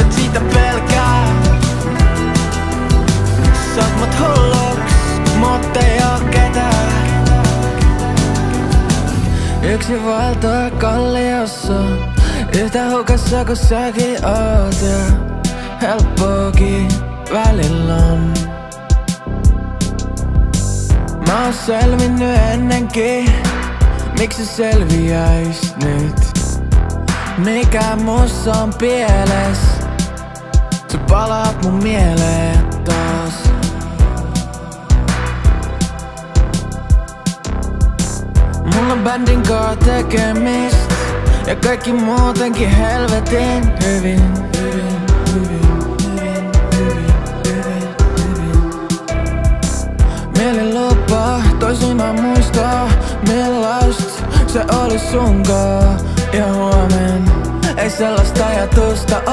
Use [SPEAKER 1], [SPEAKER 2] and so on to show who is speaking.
[SPEAKER 1] et siitä pelkää. Saat mut hulluks, mut ei oo ketään. Yksi vaeltaa kalliossa, yhtä hukassa kun säkin oot. Ja helppoakin välillä on. Mä oon selvinnyt ennenkin, miksi selviäis nyt? Mikä mussa on pieles? Sä palaat mun mieleen taas. Mulla on bändin kaa tekemist ja kaikki muutenkin helvetin hyvin. Mieli lupaa, toisin mä muistaa, millaist se oli sunkaan. Ja huomen ei sellaista ajatusta